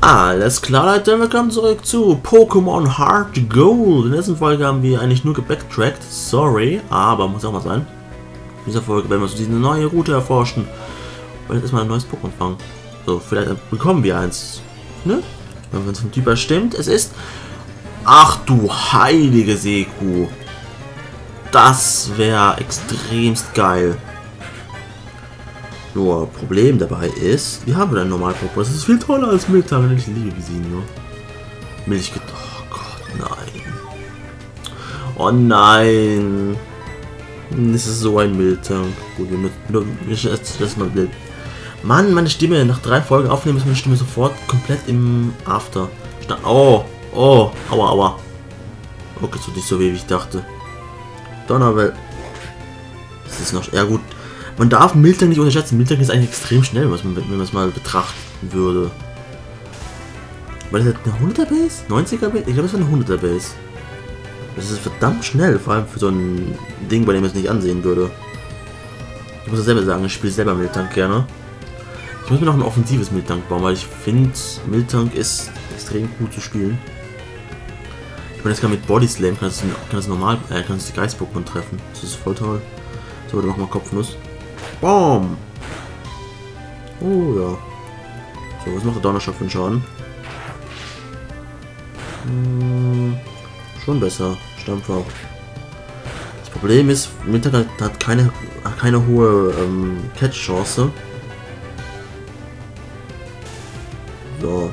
Alles klar, Leute, willkommen zurück zu Pokémon Heart Gold. In der letzten Folge haben wir eigentlich nur gebacktrackt, sorry, aber muss auch mal sein. In dieser Folge werden wir so diese neue Route erforschen und jetzt erstmal ein neues Pokémon fangen. So, vielleicht bekommen wir eins, ne? Wenn es vom Typ her stimmt, es ist... Ach du heilige Seekuh! Das wäre extremst geil. Nur Problem dabei ist, wir haben ein Normal-Pokémon. Das ist viel toller als Miltank. Ich liebe Visino. Milch. Oh Gott, nein. Oh nein. Das ist so ein Miltank. Gut, das mal Bild. Mann, meine Stimme. Nach 3 Folgen aufnehmen ist meine Stimme sofort komplett im After. Oh, oh, aua, aua. Okay, tut nicht so weh, wie ich dachte. Donnerwell. Das ist noch. Ja, gut. Man darf Miltank nicht unterschätzen. Miltank ist eigentlich extrem schnell, wenn man es mal betrachten würde. War das eine 100er Base? 90er Base? Ich glaube, das war eine 100er Base. Das ist verdammt schnell, vor allem für so ein Ding, bei dem ich es nicht ansehen würde. Ich muss das selber sagen, ich spiele selber Miltank gerne. Ich muss mir noch ein offensives Miltank bauen, weil ich finde, Miltank ist extrem gut zu spielen. Ich meine, jetzt kann mit Body Slam, kann es die Geist-Pokémon treffen. Das ist voll toll. So, dann machen wir Kopfnuss. Boom! Oh ja. So, was macht der Donnerschock für einen Schaden? Schon besser. Stampfer. Das Problem ist, Miltank hat keine hohe Catch-Chance. So.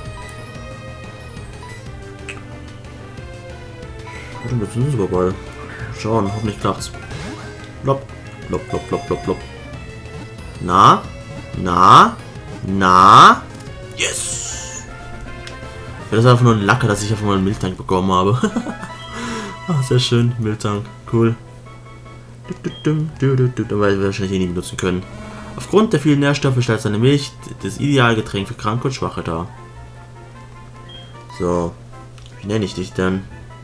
Und jetzt ist ein Superball. Schauen, hoffentlich klappt's. Blopp, blopp, blopp, blopp, blopp, blopp. Na? Na? Na? Yes! Ja, das war einfach nur ein Lacker, dass ich einfach mal einen Miltank bekommen habe. Ach, sehr schön, Miltank. Cool. Weil wir wahrscheinlich eh nie benutzen können. Aufgrund der vielen Nährstoffe stellt seine Milch das ideale Getränk für Kranke und Schwache dar. So. Wie nenne ich dich denn?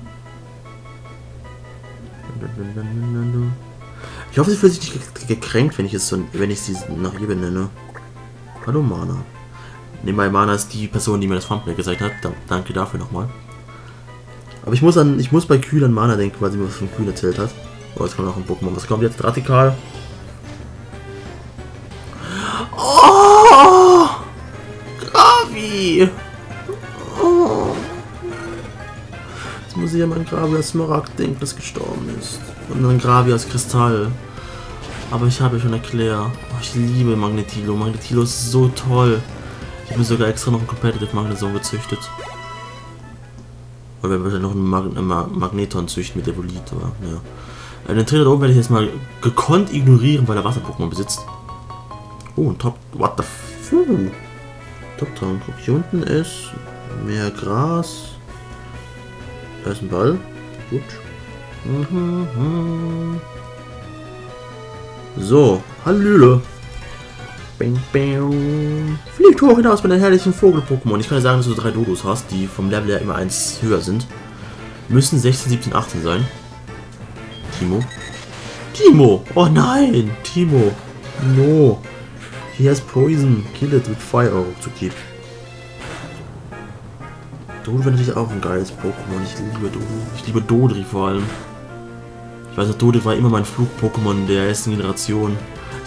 Ich hoffe, sie fühlt sich nicht gekränkt, wenn ich sie nach ihr benenne. Hallo Mana. Nebenbei, Mana ist die Person, die mir das Thumbnail gezeigt hat. Danke dafür nochmal. Aber ich muss bei Kühl an Mana denken, weil sie mir was von Kühl erzählt hat. Oh, jetzt kommt noch ein Pokémon. Was kommt jetzt? Radikal. Oh! Gravi! Oh! Jetzt muss ich an mein Gravias Smaragd denken, das gestorben ist. Und an Gravias Kristall. Aber ich habe ja schon erklärt. Oh, ich liebe Magnetilo. Magnetilo ist so toll. Ich habe mir sogar extra noch ein Competitive Magneton gezüchtet. Weil wir wahrscheinlich noch einen Magneton züchten mit Evolit, aber ja. Den Trainer da oben werde ich jetzt mal gekonnt ignorieren, weil er Wasser-Pokémon besitzt. Oh, ein Top. What the fuck? Top-Town. Guck, hier unten ist mehr Gras. Da ist ein Ball. Gut. So, Hallöle. Bing, bing. Fliegt hoch hinaus mit einem herrlichen Vogel-Pokémon. Ich kann ja sagen, dass du 3 Dodos hast, die vom Level her immer 1 höher sind. Müssen 16, 17, 18 sein. Timo. Timo! Oh nein! Timo! No! He has poison. Kill it with fire to keep. Dodo wäre natürlich auch ein geiles Pokémon. Ich liebe Dodo. Ich liebe Dodri vor allem. Ich weiß noch, Dodri war immer mein Flug-Pokémon der ersten Generation.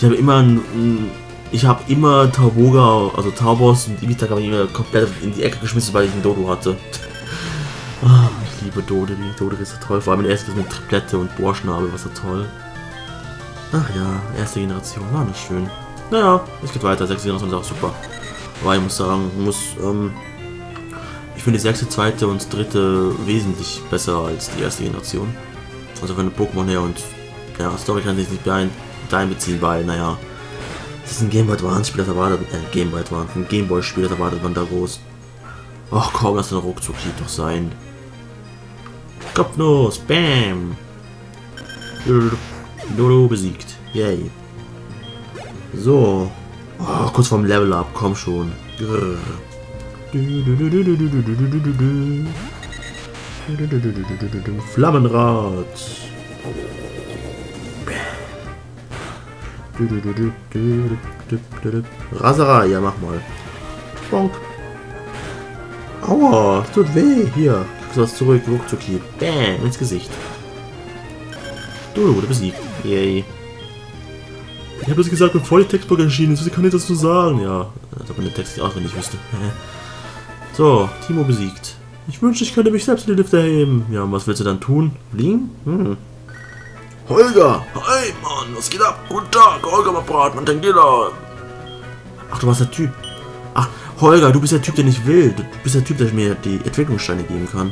Ich habe immer Tauboga, also Taubos und Ibitak habe ich immer komplett in die Ecke geschmissen, weil ich einen Dodo hatte. Ich liebe Dodri. Dodri ist so toll. Vor allem der erste mit Triplette und Bohrschnabel, was so toll. Ach ja, erste Generation, war nicht schön. Naja, es geht weiter. 6. Generation ist auch super. Aber ich muss sagen, ich finde die 6., 2. und 3. wesentlich besser als die erste Generation. Also von den Pokémon her und ja, Story kann sich nicht einbeziehen, weil, naja, das ist ein Game Boy Advance Spiel, das erwartet, Game Boy Advance, ein Game Boy Spiel, das erwartet man da groß. Ach komm, lass den Ruckzuck-Lied doch sein. Kopfnuss, bam! Dodo besiegt, yay. So. Oh, kurz vorm Level Up, komm schon. Flammenrad. Raserei, ja mach mal. Bonk. Aua, tut weh. Hier, kriegst du was zurück. Ruckzucki. Bam, ins Gesicht. Du besiegt. Yay. Ich habe es gesagt, bevor die Textbook erschienen ist. Ich kann nicht dazu sagen. Ja, als ob man den Text nicht auswendig wüsste. So, Timo besiegt. Ich wünschte, ich könnte mich selbst in die Lifte heben. Ja, und was willst du dann tun? Fliegen? Holger! Hi, Mann, was geht ab? Guten Tag, Holger, mein Brat, mein Tangela. Ach, du warst der Typ. Ach, Holger, du bist der Typ, den ich will. Du bist der Typ, der mir die Entwicklungssteine geben kann.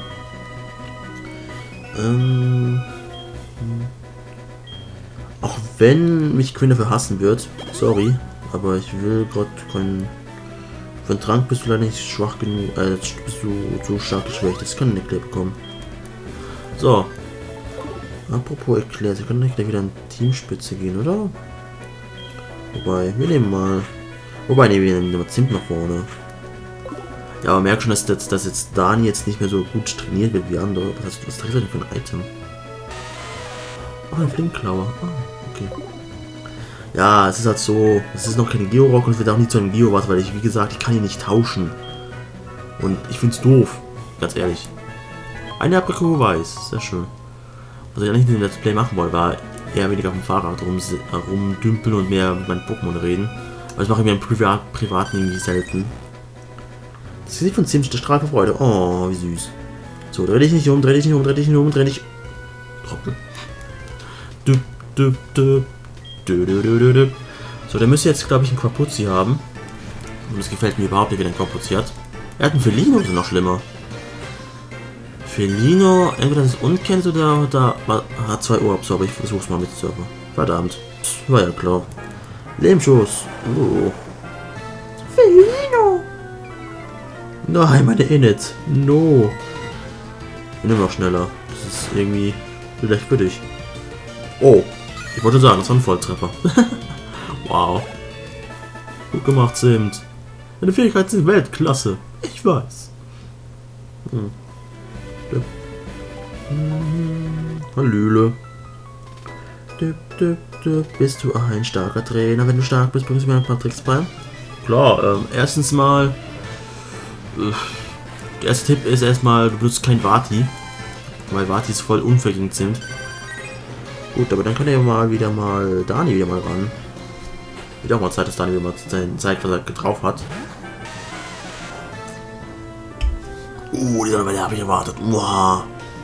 Auch wenn mich Quinn dafür hassen wird. Sorry, aber ich will gerade keinen... Für einen Trank bist du leider nicht schwach genug. Bist du so stark geschwächt. Das kann Eclair bekommen. So. Apropos Eclair, sie können nicht wieder in Teamspitze gehen, oder? Wobei, wir nehmen mal... Wobei, ne, wir nehmen mal Zimt nach vorne. Ja, aber merk schon, dass jetzt Dani jetzt nicht mehr so gut trainiert wird wie andere. Was trägst du denn für ein Item? Ach, ein Flinkklauer. Ah, okay. Ja, es ist halt so, es ist noch kein Georock und es wird auch nicht zu einem Geowatt, weil ich, wie gesagt, ich kann ihn nicht tauschen. Und ich find's doof, ganz ehrlich. Eine Aprikot weiß, sehr schön. Was ich eigentlich in dem Let's Play machen wollte, war eher weniger auf dem Fahrrad rumdümpeln und mehr mit meinen Pokémon reden. Aber das mache ich mir im Privaten irgendwie selten. Das Gesicht von Zimt, der Strahl vor Freude. Oh, wie süß. So, dreh dich nicht um, dreh dich nicht um, dreh dich nicht um, dreh dich... Trocken. So, der müsste jetzt, glaube ich, einen Quapuzzi haben. Und das gefällt mir überhaupt nicht, wie der einen Quapuzzi hat. Er hat einen Felino, das ist noch schlimmer. Felino, entweder das ist unkennt oder hat 2 Ohrabs, aber ich versuch's mal mit Surfer. Verdammt. War ja klar. Lehmschuss. Oh. Felino! Nein, meine Init. No. Ich bin immer noch schneller. Das ist irgendwie vielleicht für dich. Oh. Ich wollte sagen, das war ein Volltreffer. Wow. Gut gemacht, Zimt. Deine Fähigkeiten sind Weltklasse. Ich weiß. Hallöle. Bist du ein starker Trainer? Wenn du stark bist, bringst du mir ein paar Tricks bei. Klar, erstens mal... der erste Tipp ist erstmal, du benutzt kein Vati. Weil Vati ist voll unfair gegen Zimt. Gut, aber dann kann er ja wieder mal Dani wieder mal ran. Wird auch mal Zeit, dass Dani wieder mal seine Zeit, was er drauf hat. Die habe ich erwartet. Wow.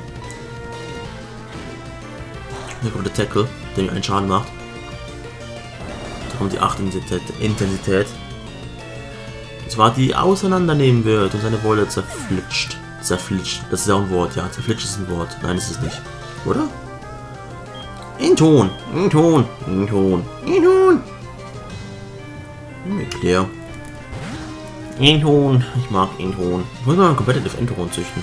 Hier kommt der Tackle, der mir einen Schaden macht. Da kommt die 8 Intensität. Das war die auseinandernehmen wird und seine Wolle zerflitscht. Zerflitscht. Das ist ja auch ein Wort, ja. Zerflitscht ist ein Wort. Nein, ist es nicht. Oder? Inton. Inton. Inton. Inton. Eclair. Inton. Ich mag Inton. Ich muss mal ein Competitive Inton züchten.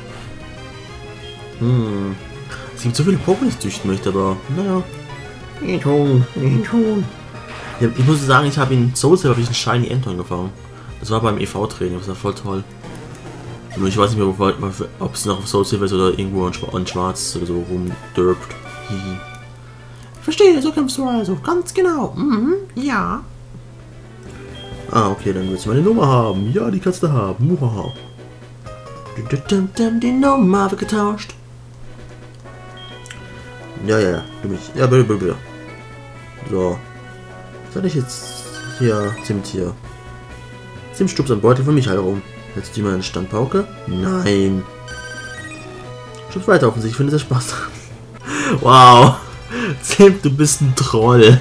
Es gibt so viele Pokémon, die ich züchten möchte, aber naja. Inton. Inton. Ich muss sagen, ich habe in Soul Silver einen Shiny Inton gefangen. Das war beim EV-Training, das war voll toll. Nur ich weiß nicht mehr, ob es noch auf Soul Silver ist oder irgendwo an Schwarz oder so rumdürpt. Verstehe, so kämpfst du also. Ganz genau. Ja. Ah, okay, dann willst du meine Nummer haben. Ja, die kannst du haben. Muhaha. Die Nummer wird getauscht. Ja, du mich. Ja, bitte. So. Soll ich jetzt hier Zimt hier? Zimt stupst am Beutel von mich herum. Jetzt die mal eine Standpauke? Nein. Schubst weiter offensichtlich. Ich finde das Spaß. Wow. Zimt, du bist ein Troll.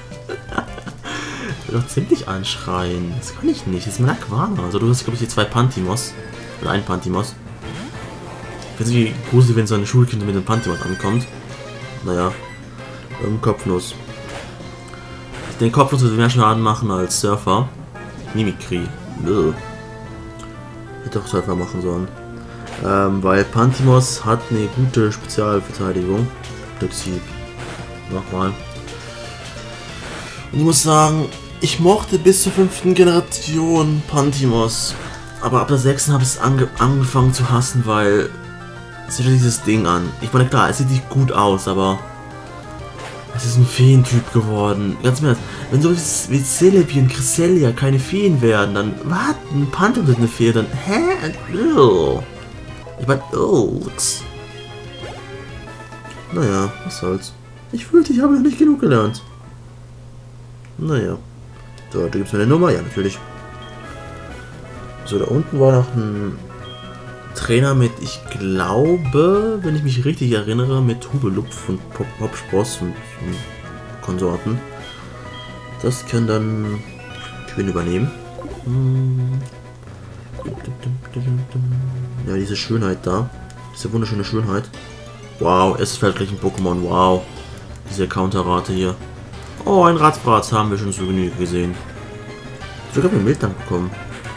Ich will doch Zimt nicht anschreien. Das kann ich nicht. Das ist mein Aquana. Also du hast, glaube ich, die 2 Pantimos. Oder ein Pantimos. Ich weiß nicht, wie gruselig, wenn so eine Schulkind mit einem Pantimos ankommt. Naja. Kopfnuss. Den Kopfnuss wird mehr Schaden machen als Surfer. Mimikry. Hätte auch Surfer machen sollen. Weil Pantimos hat eine gute Spezialverteidigung. Glückshieb. Nochmal. Und ich muss sagen, ich mochte bis zur 5. Generation Pantimos. Aber ab der 6. habe ich es angefangen zu hassen, weil... Seht euch dieses Ding an. Ich meine, klar, es sieht nicht gut aus, aber... Das ist ein Feentyp geworden. Ganz im Ernst. Wenn so wie Celebi und Cresselia keine Feen werden, dann... Was? Ein Panther wird eine Fee, dann... Hä? Ew. Ich mein... Ups. Naja, was soll's. Ich fühlte, ich habe noch nicht genug gelernt. Naja. So, da gibt's mir eine Nummer. Ja, natürlich. So, da unten war noch ein Trainer mit, ich glaube, wenn ich mich richtig erinnere, mit Hubelupf und Hopspross und Konsorten. Das kann dann Quinn übernehmen. Ja, diese Schönheit da. Diese wunderschöne Schönheit. Wow, es fällt gleich ein Pokémon. Wow. Diese Counterrate hier. Oh, ein Ratsbratz haben wir schon zu Genüge gesehen. Ich habe einen Miltank bekommen.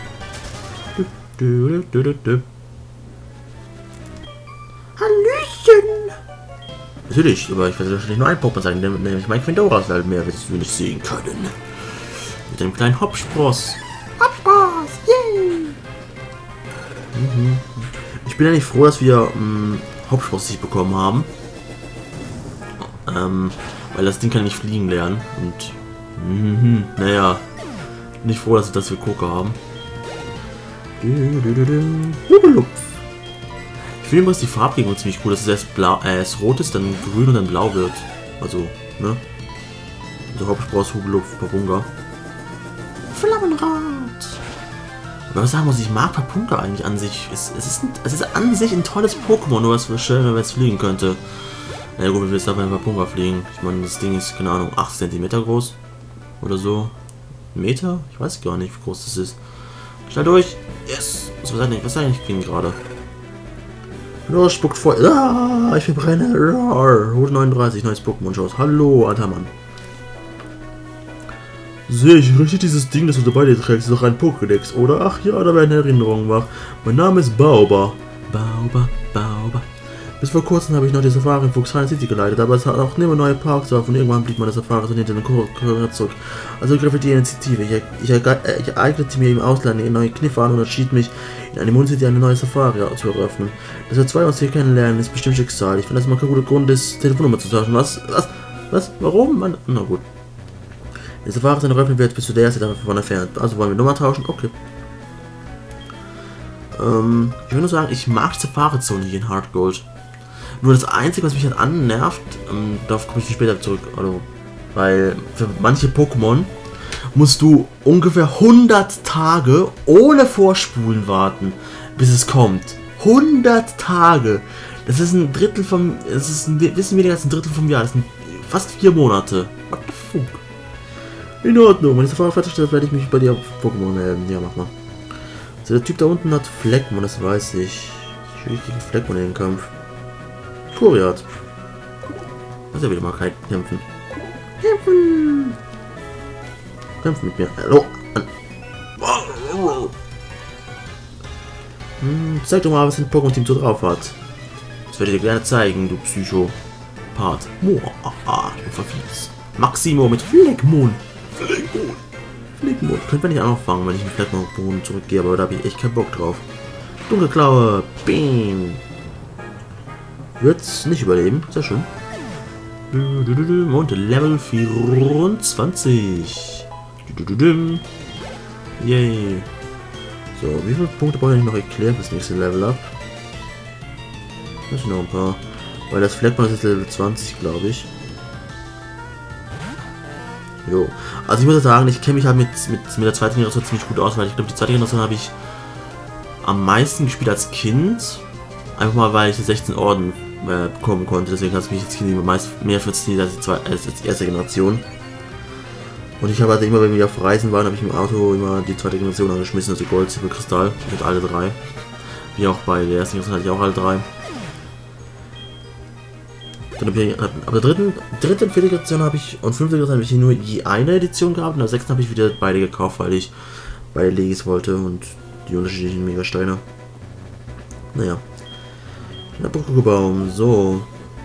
Hallöchen! Natürlich, aber ich werde wahrscheinlich nur ein Pokémon sagen, nämlich mein Quindoras, weil mehr wirst du nicht sehen können. Mit einem kleinen Hopspross. Hopspross! Yay! Ich bin eigentlich froh, dass wir Hopspross nicht bekommen haben. Weil das Ding kann nicht fliegen lernen. Und naja, nicht froh, dass wir Koka haben. Hubelupf. Ich finde übrigens die Farbgebung ziemlich cool, dass es erst blau, rot ist, dann grün und dann blau wird. Also, ne? Also Hopspross, Hubelupf, Papunga. Flammenrad! Aber was sagen muss, ich mag Papunga eigentlich an sich. Es ist an sich ein tolles Pokémon, nur was für schön, wenn es fliegen könnte. Na ja, gut, wir jetzt einfach ein Papunga fliegen. Ich meine, das Ding ist, keine Ahnung, 8 cm groß. Oder so. Meter? Ich weiß gar nicht, wie groß das ist. Schnell durch! Yes! Was ist eigentlich Queen gerade? Los, spuckt Feuer. Ah, ich verbrenne. Route 39, neues Pokémon-Shows. Hallo, alter Mann. Sehe ich richtig dieses Ding, das du dabei dir trägst, ist doch ein Pokédex, oder? Ach ja, da werden Erinnerungen wach. Mein Name ist Bauba. Bauba. Bis vor kurzem habe ich noch die Safari in Fuchshain City geleitet, aber es hat auch immer neue Parks auf und irgendwann blieb meine Safari so hinter den Kurve zurück. Also griff ich die Initiative. Ich eignete mir im Ausland eine neue Kniffe an und entschied mich, in Animon City eine neue Safari zu eröffnen. Dass wir zwei uns hier kennenlernen, ist bestimmt Schicksal. Ich finde, das mal kein guter Grund ist, Telefonnummer zu tauschen. Was? Warum? Mann? Na gut. Die Safari ist eröffnet wird, bist du der erste davon entfernt. Also wollen wir Nummer tauschen? Okay. Ich will nur sagen, ich mag Safari-Zone hier in Heart Gold. Nur das Einzige, was mich halt annervt, darauf komme ich später zurück, also, weil für manche Pokémon musst du ungefähr 100 Tage ohne Vorspulen warten, bis es kommt. 100 Tage! Das ist ein Drittel vom, das ist ein bisschen weniger als ein Drittel vom Jahr, das sind fast 4 Monate. What the fuck? In Ordnung, wenn ich Safari fertig stehe, werde ich mich bei dir auf Pokémon melden. Ja, mach mal. So, der Typ da unten hat Fleckmon, das weiß ich. Ich will gegen Fleckmon in den Kampf. Furiat. Also wieder mal kämpfen. Kämpfen mit mir. Hallo. Zeig doch mal, was ein Pokémon-Team so drauf hat. Das werde ich dir gerne zeigen, du Psycho-Part. Ich bin verfies. Maximo mit Fleckmon. Fleckmon. Könnte man nicht anfangen, wenn ich mit Fleckmon zurückgehe, aber da habe ich echt keinen Bock drauf. Dunkelklaue. Bing. Wird's nicht überleben. Sehr schön. Und Level 24. Yay. So, wie viele Punkte brauche ich noch erklärt fürs nächste Level up? Das sind noch ein paar. Weil das Fleckmon ist jetzt Level 20, glaube ich. Jo. Also ich muss sagen, ich kenne mich halt mit der zweiten Generation ziemlich gut aus, weil ich glaube, die zweite Generation habe ich am meisten gespielt als Kind. Einfach mal, weil ich die 16 Orden bekommen konnte, deswegen hat es mich jetzt mehr fasziniert als die erste Generation. Und ich habe halt immer, wenn wir auf Reisen waren, habe ich im Auto immer die zweite Generation angeschmissen, also Gold, Silber, Kristall, mit alle 3. Wie auch bei der ersten Generation hatte ich auch alle 3. Dann habe ich, ab der dritten und vierten Generation habe ich, und fünfte Generation habe ich nur je eine Edition gehabt, und ab der sechsten habe ich wieder beide gekauft, weil ich beide Legis wollte und die unterschiedlichen Megasteine. Naja. Der Pokébaum, so.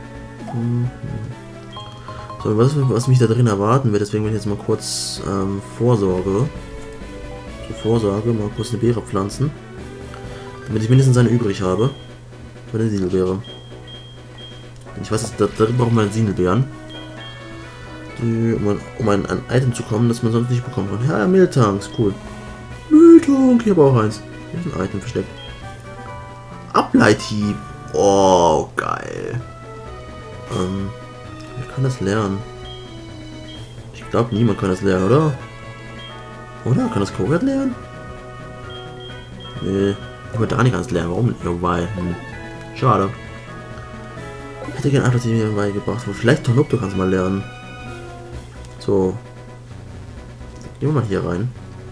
So, was mich da drin erwarten wird, deswegen will ich jetzt mal kurz Vorsorge. Mal kurz eine Beere pflanzen. Damit ich mindestens eine übrig habe. Für eine Siedelbeere. Ich weiß, da drin brauchen wir Siedelbeeren. Um an ein Item zu kommen, das man sonst nicht bekommen kann. Ja, Miltanks, cool. Miltank, hier aber auch eins. Hier ist ein Item versteckt. Ableithieb. Oh, geil. Wer kann das lernen? Ich glaube, niemand kann das lernen, oder? Oder? Kann das Kogat lernen? Nee. Aber Dani kann es lernen. Warum nicht? Wobei. Schade. Hätte gerne einfach die mir beigebracht. Aber vielleicht Tonopto kann es mal lernen. So. Gehen wir mal hier rein.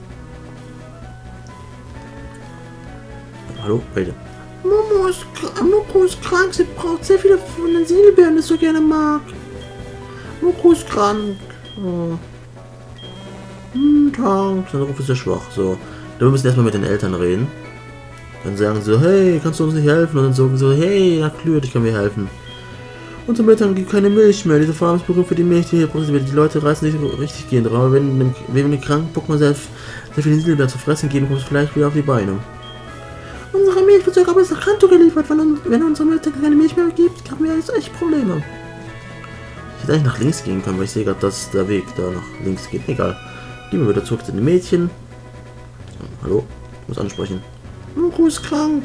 Hallo? Wait. Moko ist krank. Sie braucht sehr viele von den Seelbeeren, die sie so gerne mag. Moko ist krank. Oh. Tank. Sein Ruf ist sehr schwach. So. Wir müssen erstmal mit den Eltern reden. Dann sagen sie so, hey, kannst du uns nicht helfen? Und dann sagen so, hey, na klar, ich kann mir helfen. Unsere Eltern gibt keine Milch mehr. Diese Farm ist berühmt für die Milch, die hier produziert wird. Die Leute reißen nicht richtig gehen drauf. Aber wenn den kranken Pokémon sehr viele Silber zu fressen geben, kommt es vielleicht wieder auf die Beine. Unsere Milch wird sogar bis nach Kanto geliefert. Wenn unsere Eltern keine Milch mehr gibt, haben wir jetzt echt Probleme. Ich hätte eigentlich nach links gehen können, weil ich sehe gerade, dass der Weg da nach links geht. Egal. Gehen wir wieder zurück zu den Mädchen. Hallo? Ich muss ansprechen. Moko ist krank.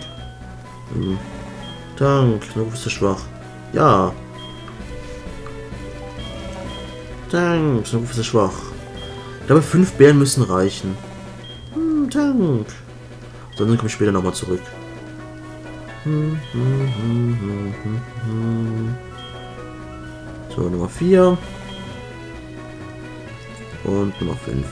Dank. Moko ist schwach. Ja. Dank. Moko ist schwach. Ich glaube, 5 Bären müssen reichen. Dank. Sonst komme ich später nochmal zurück. So, Nummer 4. Und Nummer 5.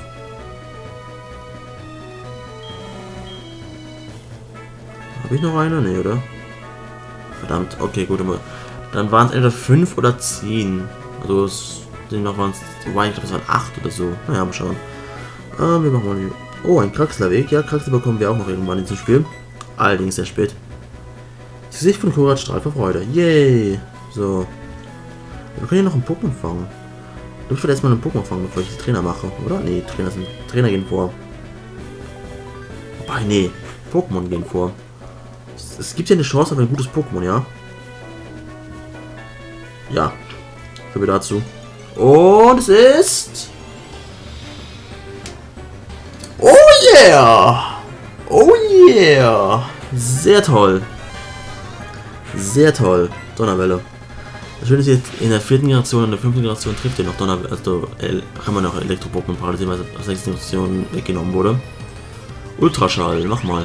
Habe ich noch eine? Nee, oder? Verdammt, okay, gut. Dann waren es entweder 5 oder 10. Also es sind noch waren es, wobei ich glaube, es waren 8 oder so. Naja, mal schauen. Wir machen mal die. Oh, ein Kraxlerweg. Ja, Kraxler bekommen wir auch noch irgendwann in diesem Spiel. Allerdings sehr spät. Das Gesicht von Korat strahlt vor Freude. Yay! So. Wir können hier noch einen Pokémon fangen. Ich will erstmal einen Pokémon fangen, bevor ich die Trainer mache, oder? Nee, Trainer gehen vor. Wobei, nee. Pokémon gehen vor. Es gibt ja eine Chance auf ein gutes Pokémon, ja? Ja. So viel dazu. Und es ist... Oh yeah! Oh yeah! Sehr toll. Sehr toll. Donnerwelle. Das Schöne ist jetzt, in der 4. Generation und der 5. Generation trifft ihr noch Donnerwelle. Also haben wir noch Elektro-Pokémon, parallel, weil aus der 6. Generation weggenommen wurde. Ultraschall, mach mal.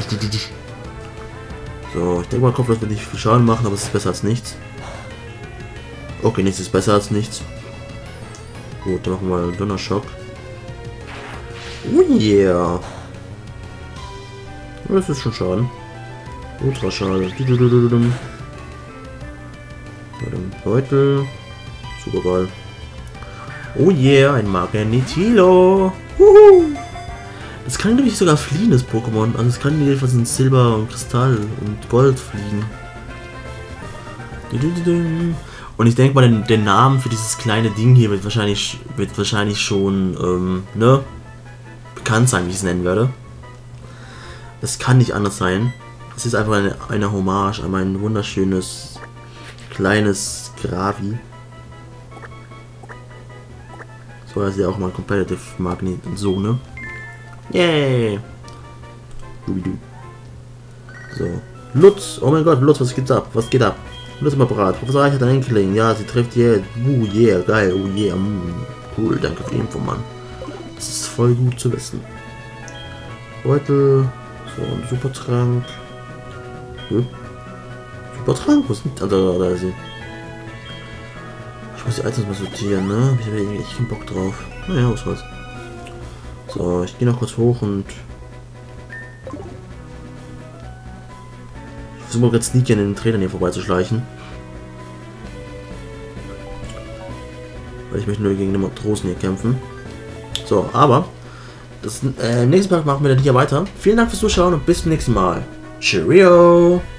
So, ich denke mal, Kopflos wird nicht viel Schaden machen, aber es ist besser als nichts. Okay, nichts ist besser als nichts. Gut, dann machen wir mal Donnerschock. Oh yeah! Das ist schon Schaden. Ultraschall. Beutel. Super geil. Oh yeah, ein Magnetilo. Das kann nämlich sogar fliehen, das Pokémon. Also es kann jedenfalls in Silber und Kristall und Gold fliegen. Und ich denke mal, der Namen für dieses kleine Ding hier wird wahrscheinlich schon ne, bekannt sein, wie ich es nennen werde. Das kann nicht anders sein. Es ist einfach eine Hommage an mein wunderschönes kleines Gravi. So heißt ja auch mal Competitive Magnet und so, ne? Yay! So. Lutz! Oh mein Gott, Lutz, was geht ab? Was geht ab? Lutz im Apparat. Professor Reich hat einen Enkelin. Ja, sie trifft yeah. Yeah, geil. Oh yeah. Cool, danke für die Info, Mann. Das ist voll gut zu wissen. Beutel. So, ein Supertrank. Supertrank? Wo ist denn? Also, da ist sie. Ich muss die Items mal sortieren, ne? Ich habe irgendwie echt keinen Bock drauf. Naja, was war's. So, ich gehe noch kurz hoch und... Ich versuche mal ganz sneaky an den Trainern hier vorbeizuschleichen. Weil ich möchte nur gegen den Matrosen hier kämpfen. So, aber... Das nächste Mal machen wir dann hier weiter. Vielen Dank fürs Zuschauen und bis zum nächsten Mal. Cheerio!